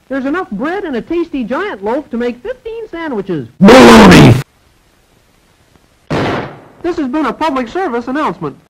There's enough bread in a tasty giant loaf to make 15 sandwiches. Baloney! This has been a public service announcement.